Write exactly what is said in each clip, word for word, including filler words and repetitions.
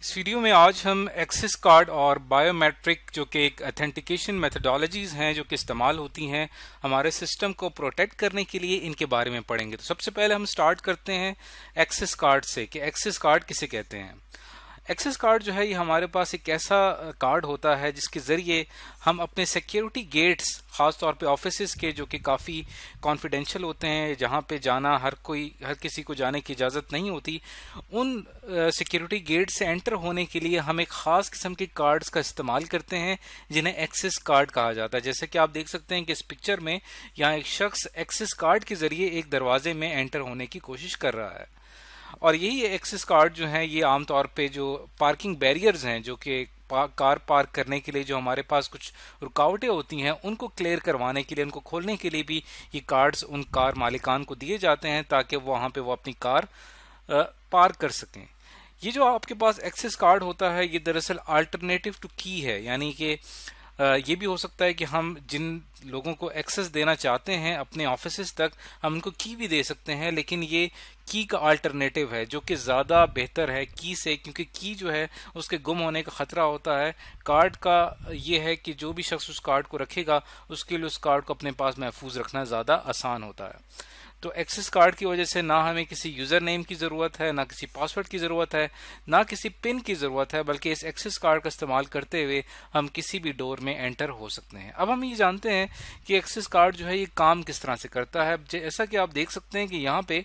इस वीडियो में आज हम एक्सेस कार्ड और बायोमेट्रिक जो कि एक ऑथेंटिकेशन मेथडोलॉजीज हैं जो कि इस्तेमाल होती हैं हमारे सिस्टम को प्रोटेक्ट करने के लिए, इनके बारे में पढ़ेंगे। तो सबसे पहले हम स्टार्ट करते हैं एक्सेस कार्ड से कि एक्सेस कार्ड किसे कहते हैं। एक्सेस कार्ड जो है ये हमारे पास एक ऐसा कार्ड होता है जिसके ज़रिए हम अपने सिक्योरिटी गेट्स, ख़ास तौर पे ऑफिसेज के जो कि काफ़ी कॉन्फिडेंशियल होते हैं, जहाँ पे जाना हर कोई हर किसी को जाने की इजाज़त नहीं होती, उन सिक्योरिटी गेट से एंटर होने के लिए हम एक ख़ास किस्म के कार्ड्स का इस्तेमाल करते हैं जिन्हें एक्सेस कार्ड कहा जाता है। जैसे कि आप देख सकते हैं कि इस पिक्चर में यहाँ एक शख्स एक्सेस कार्ड के ज़रिए एक दरवाजे में एंटर होने की कोशिश कर रहा है। और यही एक्सेस कार्ड जो है ये आमतौर पे जो पार्किंग बैरियर्स हैं, जो कि कार पार्क करने के लिए जो हमारे पास कुछ रुकावटें होती हैं, उनको क्लियर करवाने के लिए, उनको खोलने के लिए भी ये कार्ड्स उन कार मालिकान को दिए जाते हैं ताकि वो वहाँ पे वो अपनी कार पार्क कर सकें। ये जो आपके पास एक्सेस कार्ड होता है ये दरअसल अल्टरनेटिव टू की है, यानी कि ये भी हो सकता है कि हम जिन लोगों को एक्सेस देना चाहते हैं अपने ऑफिसेज तक, हम उनको की भी दे सकते हैं, लेकिन ये की का अल्टरनेटिव है जो कि ज़्यादा बेहतर है की से, क्योंकि की जो है उसके गुम होने का ख़तरा होता है। कार्ड का ये है कि जो भी शख्स उस कार्ड को रखेगा उसके लिए उस कार्ड को अपने पास महफूज रखना ज़्यादा आसान होता है। तो एक्सेस कार्ड की वजह से ना हमें किसी यूज़र नेम की ज़रूरत है, ना किसी पासवर्ड की ज़रूरत है, ना किसी पिन की ज़रूरत है, बल्कि इस एक्सेस कार्ड का इस्तेमाल करते हुए हम किसी भी डोर में एंटर हो सकते हैं। अब हम ये जानते हैं कि एक्सेस कार्ड जो है ये काम किस तरह से करता है। जैसा कि आप देख सकते हैं कि यहाँ पे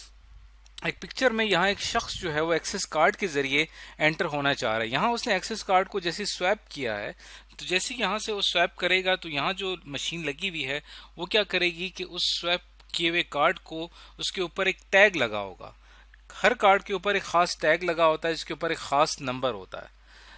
एक पिक्चर में यहाँ एक शख्स जो है वो एक्सेस कार्ड के ज़रिए एंटर होना चाह रहा है। यहाँ उसने एक्सेस कार्ड को जैसे स्वैप किया है, तो जैसे यहाँ से वो स्वैप करेगा तो यहाँ जो मशीन लगी हुई है वो क्या करेगी कि उस स्वैप किए हुए कार्ड को, उसके ऊपर एक टैग लगा होगा। हर कार्ड के ऊपर एक खास टैग लगा होता है जिसके ऊपर एक खास नंबर होता है,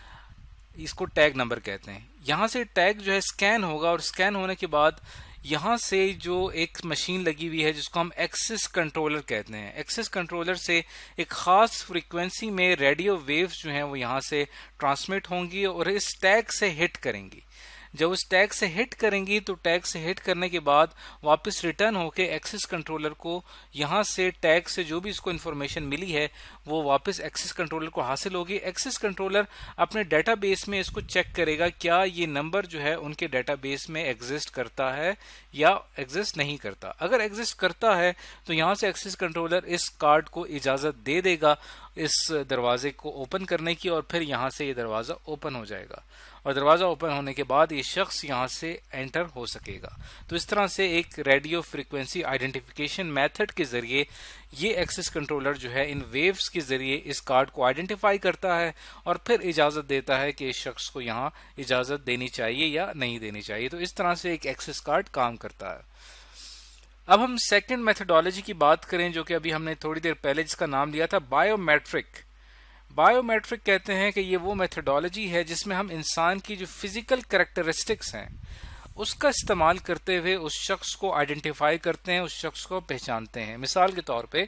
इसको टैग नंबर कहते हैं। यहाँ से टैग जो है स्कैन होगा और स्कैन होने के बाद यहाँ से जो एक मशीन लगी हुई है जिसको हम एक्सेस कंट्रोलर कहते हैं, एक्सेस कंट्रोलर से एक ख़ास फ्रीक्वेंसी में रेडियो वेव्स जो हैं वो यहाँ से ट्रांसमिट होंगी और इस टैग से हिट करेंगी। जब उस टैग से हिट करेंगी तो टैग से हिट करने के बाद वापस रिटर्न होके एक्सेस कंट्रोलर को यहाँ से टैग से जो भी इसको इन्फॉर्मेशन मिली है वो वापस एक्सेस कंट्रोलर को हासिल होगी। एक्सेस कंट्रोलर अपने डेटाबेस में इसको चेक करेगा क्या ये नंबर जो है उनके डेटाबेस में एग्जिस्ट करता है या एग्जिस्ट नहीं करता। अगर एग्जिस्ट करता है तो यहाँ से एक्सेस कंट्रोलर इस कार्ड को इजाज़त दे देगा इस दरवाजे को ओपन करने की, और फिर यहाँ से ये दरवाज़ा ओपन हो जाएगा और दरवाज़ा ओपन होने के बाद ये शख्स यहाँ से एंटर हो सकेगा। तो इस तरह से एक रेडियो फ्रीक्वेंसी आइडेंटिफिकेशन मेथड के ज़रिए ये एक्सेस कंट्रोलर जो है इन वेव्स के ज़रिए इस कार्ड को आइडेंटिफाई करता है और फिर इजाज़त देता है कि इस शख्स को यहाँ इजाज़त देनी चाहिए या नहीं देनी चाहिए। तो इस तरह से एक एक्सेस कार्ड काम करता है। अब हम सेकंड मेथडोलॉजी की बात करें जो कि अभी हमने थोड़ी देर पहले जिसका नाम लिया था बायोमेट्रिक। बायोमेट्रिक कहते हैं कि ये वो मेथडोलॉजी है जिसमें हम इंसान की जो फिजिकल कैरेक्टरिस्टिक्स हैं उसका इस्तेमाल करते हुए उस शख्स को आइडेंटिफाई करते हैं, उस शख्स को पहचानते हैं। मिसाल के तौर पे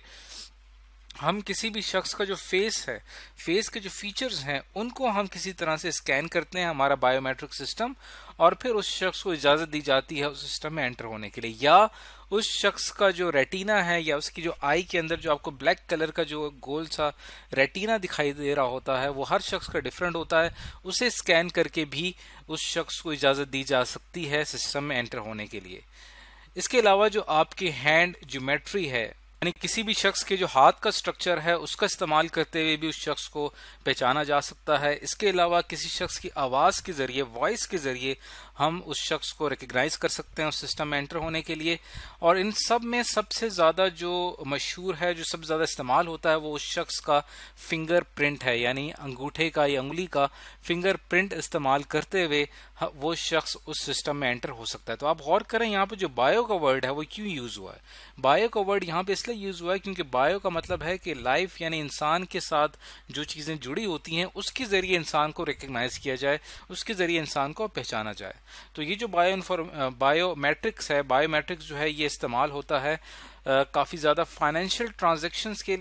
हम किसी भी शख्स का जो फेस है, फेस के जो फीचर्स हैं उनको हम किसी तरह से स्कैन करते हैं हमारा बायोमेट्रिक सिस्टम, और फिर उस शख्स को इजाज़त दी जाती है उस सिस्टम में एंटर होने के लिए। या उस शख्स का जो रेटिना है या उसकी जो आई के अंदर जो आपको ब्लैक कलर का जो गोल सा रेटिना दिखाई दे रहा होता है वो हर शख्स का डिफरेंट होता है, उसे स्कैन करके भी उस शख्स को इजाज़त दी जा सकती है सिस्टम में एंटर होने के लिए। इसके अलावा जो आपकी हैंड ज्योमेट्री है, यानी किसी भी शख्स के जो हाथ का स्ट्रक्चर है उसका इस्तेमाल करते हुए भी उस शख्स को पहचाना जा सकता है। इसके अलावा किसी शख्स की आवाज़ के ज़रिए, वॉइस के ज़रिए हम उस शख्स को रिकग्नाइज कर सकते हैं उस सिस्टम में एंटर होने के लिए। और इन सब में सबसे ज़्यादा जो मशहूर है, जो सबसे ज़्यादा इस्तेमाल होता है वो उस शख्स का फिंगरप्रिंट है, यानी अंगूठे का या उंगली का फिंगरप्रिंट इस्तेमाल करते हुए वो शख्स उस सिस्टम में एंटर हो सकता है। तो आप गौर करें यहाँ पर जो बायो का वर्ड है वो क्यों यूज़ हुआ है। बायो का वर्ड यहाँ पे इसलिए यूज़ हुआ है क्योंकि बायो का मतलब है कि लाइफ, यानी इंसान के साथ जो चीज़ें जुड़ी होती हैं उसके ज़रिए इंसान को रिकग्नाइज किया जाए, उसके ज़रिए इंसान को पहचाना जाए। तो ये जो बायो इन्फॉर्म बायोमेट्रिक्स है, बायोमेट्रिक्स जो है ये इस्तेमाल होता है काफ़ी ज़्यादा फाइनेंशियल ट्रांजैक्शंस के लिए,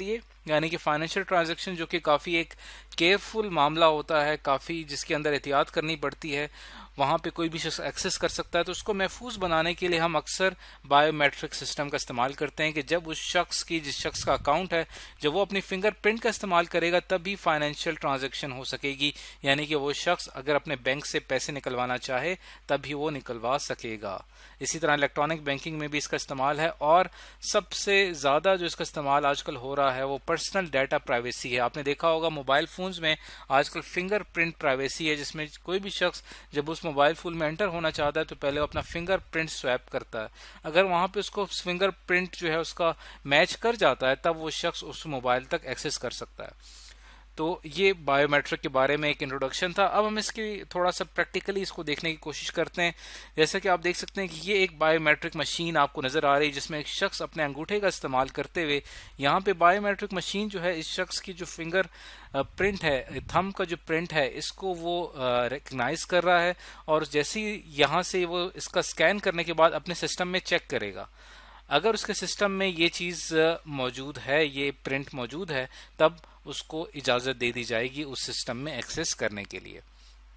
यानी कि फाइनेंशियल ट्रांजैक्शन जो कि काफ़ी एक केयरफुल मामला होता है, काफ़ी जिसके अंदर एहतियात करनी पड़ती है, वहाँ पे कोई भी शख्स एक्सेस कर सकता है। तो उसको महफूज बनाने के लिए हम अक्सर बायोमेट्रिक सिस्टम का इस्तेमाल करते हैं कि जब उस शख्स की जिस शख्स का अकाउंट है जब वो अपनी फिंगरप्रिंट का इस्तेमाल करेगा तभी फाइनेंशियल ट्रांजैक्शन हो सकेगी, यानी कि वो शख्स अगर अपने बैंक से पैसे निकलवाना चाहे तभी वो निकलवा सकेगा। इसी तरह इलेक्ट्रॉनिक बैंकिंग में भी इसका इस्तेमाल है और सबसे ज़्यादा जो इसका इस्तेमाल आजकल हो रहा है वो पर्सनल डाटा प्राइवेसी है। आपने देखा होगा मोबाइल फोन्स में आजकल फिंगरप्रिंट प्राइवेसी है, जिसमें कोई भी शख्स जब उस मोबाइल फोन में एंटर होना चाहता है तो पहले वो अपना फिंगरप्रिंट स्वैप करता है। अगर वहां पे उसको फिंगरप्रिंट जो है उसका मैच कर जाता है तब वो शख्स उस मोबाइल तक एक्सेस कर सकता है। तो ये बायोमेट्रिक के बारे में एक इंट्रोडक्शन था। अब हम इसकी थोड़ा सा प्रैक्टिकली इसको देखने की कोशिश करते हैं। जैसा कि आप देख सकते हैं कि ये एक बायोमेट्रिक मशीन आपको नज़र आ रही है जिसमें एक शख्स अपने अंगूठे का इस्तेमाल करते हुए यहाँ पे बायोमेट्रिक मशीन जो है इस शख्स की जो फिंगर प्रिंट है, थंब का जो प्रिंट है, इसको वो रिकग्नाइज कर रहा है और जैसे ही यहाँ से वो इसका स्कैन करने के बाद अपने सिस्टम में चेक करेगा। अगर उसके सिस्टम में ये चीज़ मौजूद है, ये प्रिंट मौजूद है, तब उसको इजाज़त दे दी जाएगी उस सिस्टम में एक्सेस करने के लिए।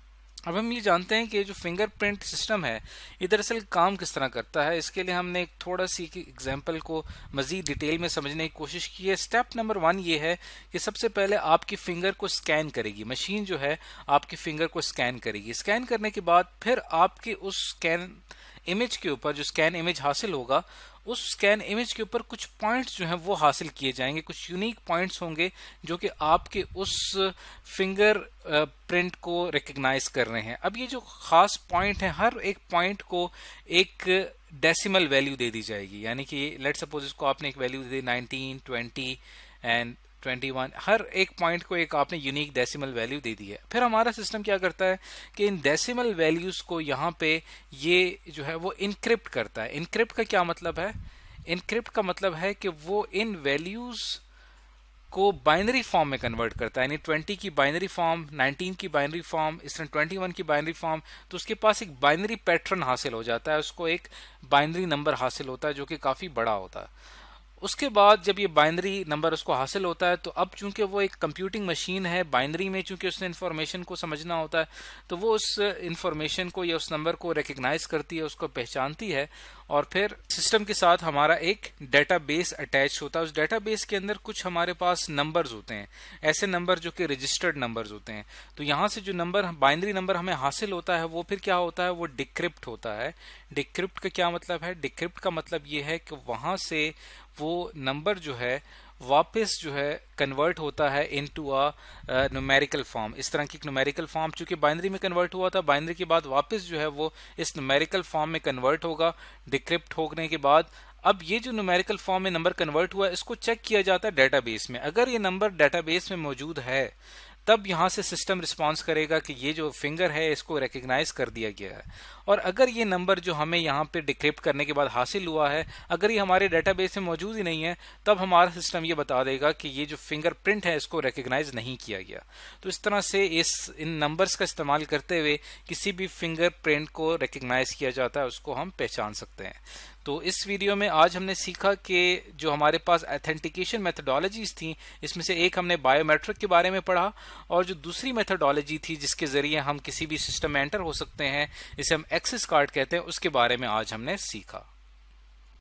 अब हम ये जानते हैं कि जो फिंगरप्रिंट सिस्टम है ये दरअसल काम किस तरह करता है। इसके लिए हमने एक थोड़ा सी एग्जांपल को मज़ीद डिटेल में समझने की कोशिश की है। स्टेप नंबर वन ये है कि सबसे पहले आपकी फिंगर को स्कैन करेगी मशीन, जो है आपकी फिंगर को स्कैन करेगी। स्कैन करने के बाद फिर आपके उस स्कैन इमेज के ऊपर, जो स्कैन इमेज हासिल होगा, उस स्कैन इमेज के ऊपर कुछ पॉइंट्स जो हैं वो हासिल किए जाएंगे, कुछ यूनिक पॉइंट्स होंगे जो कि आपके उस फिंगर प्रिंट को रिकग्नाइज कर रहे हैं। अब ये जो खास पॉइंट है, हर एक पॉइंट को एक डेसिमल वैल्यू दे दी जाएगी, यानी कि लेट सपोज इसको आपने एक वैल्यू दे दी nineteen, twenty and twenty one, हर एक पॉइंट को एक आपने यूनिक डेसिमल वैल्यू दे दी है। फिर हमारा सिस्टम क्या करता है कि इन डेसिमल वैल्यूज को यहाँ पे ये जो है वो इनक्रिप्ट करता है। इनक्रिप्ट का क्या मतलब है? इनक्रिप्ट का मतलब है कि वो इन वैल्यूज को बाइनरी फॉर्म में कन्वर्ट करता है, यानी ट्वेंटी की बाइनरी फॉर्म, नाइनटीन की बाइनरी फॉर्म, इस तरह ट्वेंटी वन की बाइनरी फॉर्म। तो उसके पास एक बाइनरी पैटर्न हासिल हो जाता है, उसको एक बाइनरी नंबर हासिल होता है जो कि काफ़ी बड़ा होता है। उसके बाद जब ये बाइनरी नंबर उसको हासिल होता है तो अब चूंकि वो एक कंप्यूटिंग मशीन है, बाइनरी में चूंकि उसने इन्फॉर्मेशन को समझना होता है, तो वो उस इन्फॉर्मेशन को या उस नंबर को रिकग्नाइज करती है, उसको पहचानती है और फिर सिस्टम के साथ हमारा एक डेटाबेस अटैच होता है। उस डेटाबेस के अंदर कुछ हमारे पास नंबर्स होते हैं, ऐसे नंबर जो कि रजिस्टर्ड नंबर्स होते हैं। तो यहाँ से जो नंबर बाइनरी नंबर हमें हासिल होता है वो फिर क्या होता है, वो डिक्रिप्ट होता है। डिक्रिप्ट का क्या मतलब है? डिक्रिप्ट का मतलब ये है कि वहां से वो नंबर जो है वापस जो है कन्वर्ट होता है इनटू अ न्यूमेरिकल फॉर्म। इस तरह की न्यूमेरिकल फॉर्म चूंकि बाइनरी में कन्वर्ट हुआ था, बाइनरी के बाद वापस जो है वो इस न्यूमेरिकल फॉर्म में कन्वर्ट होगा। डिक्रिप्ट होने के बाद अब ये जो न्यूमेरिकल फॉर्म में नंबर कन्वर्ट हुआ है इसको चेक किया जाता है डेटाबेस में। अगर ये नंबर डेटाबेस में मौजूद है तब यहाँ से सिस्टम रिस्पॉन्स करेगा कि ये जो फिंगर है इसको रिकग्नाइज कर दिया गया है। और अगर ये नंबर जो हमें यहाँ पे डिक्रिप्ट करने के बाद हासिल हुआ है, अगर ये हमारे डेटाबेस में मौजूद ही नहीं है, तब हमारा सिस्टम ये बता देगा कि ये जो फिंगरप्रिंट है इसको रिकग्नाइज नहीं किया गया। तो इस तरह से इस इन नंबर्स का इस्तेमाल करते हुए किसी भी फिंगरप्रिंट को रिकग्नाइज किया जाता है, उसको हम पहचान सकते हैं। तो इस वीडियो में आज हमने सीखा कि जो हमारे पास ऑथेंटिकेशन मेथडोलॉजीज थी, इसमें से एक हमने बायोमेट्रिक के बारे में पढ़ा और जो दूसरी मेथडोलॉजी थी जिसके जरिए हम किसी भी सिस्टम में एंटर हो सकते हैं, इसे हम एक्सेस कार्ड कहते हैं, उसके बारे में आज हमने सीखा।